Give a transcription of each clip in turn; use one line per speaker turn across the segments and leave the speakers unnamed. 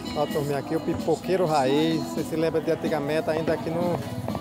Ó, turminha, aqui o Pipoqueiro Raiz. Você se lembra de antigamente, ainda aqui no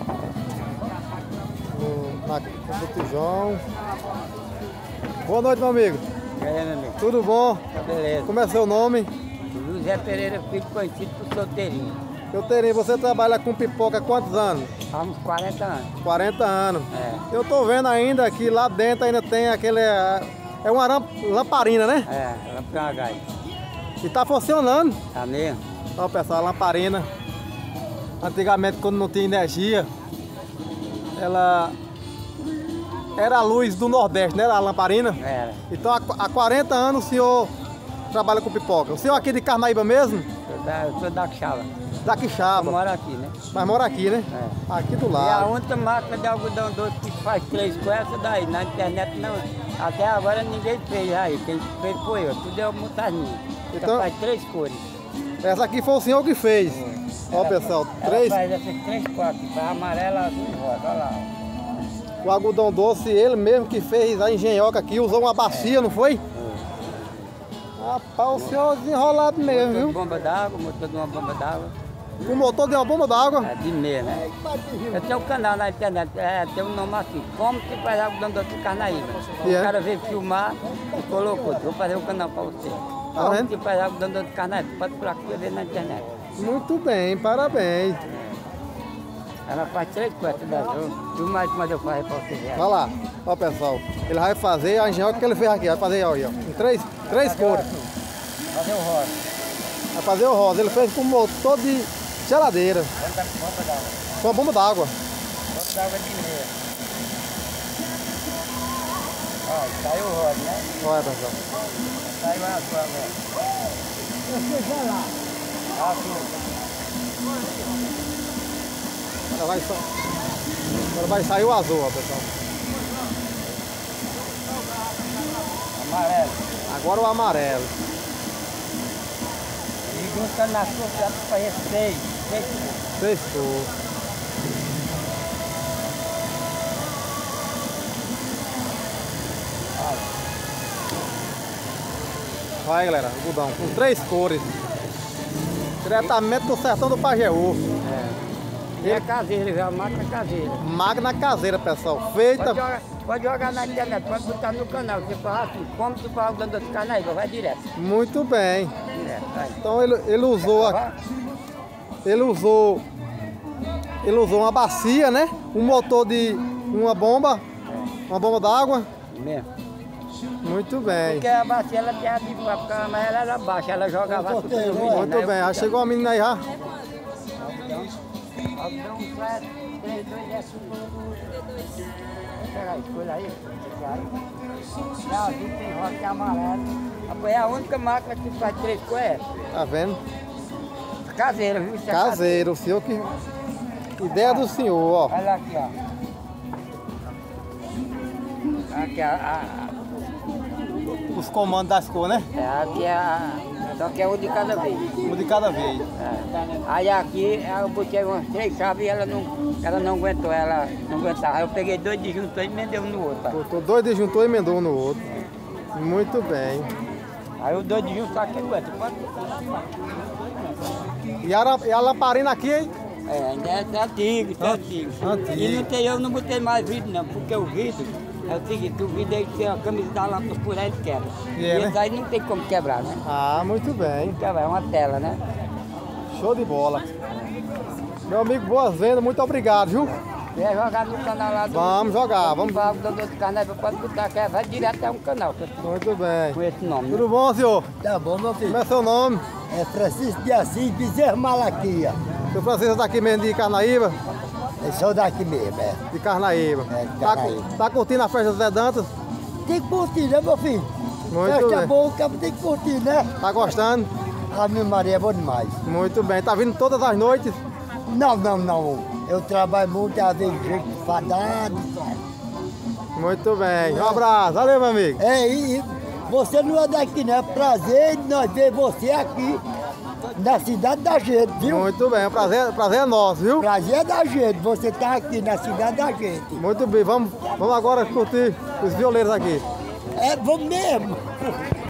Botijão. Boa noite, meu amigo.
E aí, meu amigo?
Tudo bom?
Tá beleza.
Como é seu nome?
José Pereira, filho conhecido por solteirinho.
Terinho, você trabalha com pipoca há quantos anos?
Há uns 40 anos.
40 anos.
É.
Eu tô vendo ainda que lá dentro ainda tem aquele... É uma lamparina, né?
É, lampião a gás.
E tá funcionando.
Tá mesmo?
Ó, pessoal, a lamparina. Antigamente, quando não tinha energia, ela era a luz do Nordeste, né? A lamparina.
Era.
Então, há 40 anos o senhor trabalha com pipoca. O senhor aqui de Carnaíba mesmo?
Eu sou da Quixaba.
Da
Eu
Quixaba.
moro aqui, né?
Mas mora aqui, né?
É.
Aqui do
E a
lado.
única máquina de algodão doce que faz 3 com essa daí. Na internet não. Até agora ninguém fez aí. Quem fez foi eu. Tudo é o montaninho.
Então-
Faz 3 cores.
Essa aqui foi o senhor que fez. Ó, pessoal,
Ela faz essas 3 cores. Faz amarela, azul e rosa. Olha lá.
o algodão doce, ele mesmo que fez a engenhoca aqui, usou uma bacia, não foi? Rapaz, o senhor desenrolado mesmo,
Motor de
viu?
bomba d'água, motor de uma bomba d'água.
O motor de uma bomba d'água.
É, de meia, né? Eu tenho um canal na internet, tem um nome assim, como que faz algodão doce de Carnaíba.
E é?
O cara veio filmar e colocou, vou fazer um canal pra você.
Tá
Como
vendo?
que faz algodão doce de Carnaíba, pode procurar que ver na internet.
Muito bem, parabéns.
Ela faz 3 quartos da zona, e o mais quando eu faço pra você ver.
Olha lá, ó, pessoal. Ele vai fazer a engenhoca que ele fez aqui, vai fazer ó, em três cores.
Fazer o rosa.
Vai fazer o rosa. Ele fez com motor de geladeira,
Bomba d'água.
com a bomba d'água.
Bomba d'água de meia. Ó, saiu o rosa, né?
Olha, pessoal.
Saiu a azul agora.
Agora vai sair o azul, ó, pessoal.
Amarelo.
Agora o amarelo.
E juntando na sua, já faz 6.
3 cores. Vai, galera, algodão com 3 cores. Diretamente do sertão do Pajeú.
E é caseira, viu? A máquina caseira.
Máquina caseira, pessoal. Feita.
Pode jogar na internet, pode botar no canal. Você fala assim, como tu faz o dando de Carnaíba, vai direto.
Muito bem.
Direto, vai.
Então ele usou uma bacia, né? Um motor de uma bomba d'água.
Mesmo.
Muito bem.
Porque a bacia ela tinha de fora, mas ela era baixa, ela jogava tudo no menino.
Muito bem. Já chegou a menina aí já.
Algodão 7, 3, 2, é pega aí, escolha aí. Tem azul, tem rosa, tem amarelo. É a única máquina que faz 3 cores.
Tá vendo?
Caseira, viu? Isso é
Caseiro. O senhor que... Ideia do senhor, ó.
Olha aqui, ó. Aqui
Os comandos das cores, né?
aqui só que é um de cada vez.
Um de cada vez.
É. Aí aqui eu botei umas 3 chaves e ela não aguentou, ela não aguentava. Aí eu peguei 2 disjuntores e emendei um no outro. Tá?
Botou 2 disjuntores e emendou um no outro. Muito bem.
Aí o 2 disjuntores aqui aguenta. Pode...
E a lamparina aqui, hein?
ainda é antigo, isso é antigo.
Antigo.
E eu não botei mais vidro não, porque o vidro é o seguinte, o vidro aí tem a camisa da lâmpada por aí ele quebra.
E
E
é,
esse
né?
aí não tem como quebrar, né?
Ah, muito bem.
Quebra, é uma tela, né?
Show de bola. Meu amigo, boas vendas, muito obrigado, viu?
Quer jogar no canal lá do...
Vamos jogar, vamos.
Vamos do Carnaíba, pode botar, que vai direto até um canal,
Muito bem.
com esse nome. Né?
Tudo bom, senhor?
Tá bom, meu filho.
Como é seu nome?
É Francisco de Assis Bezerra Malaquia.
Seu Francisco daqui mesmo de Carnaíba?
Eu sou daqui mesmo, é.
De Carnaíba.
É, de Carnaíba.
Tá curtindo a festa do Zé Dantas?
Tem que curtir, né, meu filho?
Muito
Festa
bem.
boa, o cabo tem que curtir, né?
Tá gostando?
A minha Maria é boa demais.
Muito bem. Tá vindo todas as noites?
Não. Eu trabalho muito, às vezes, jeito fadado.
Muito bem. Um abraço. Valeu, meu amigo.
E você não é daqui, né? Prazer de nós ver você aqui na cidade da gente, viu?
Muito bem. O prazer é nosso, viu?
Prazer é da gente, você tá aqui na cidade da gente.
Muito bem. Vamos agora curtir os violeiros aqui.
É, vamos mesmo.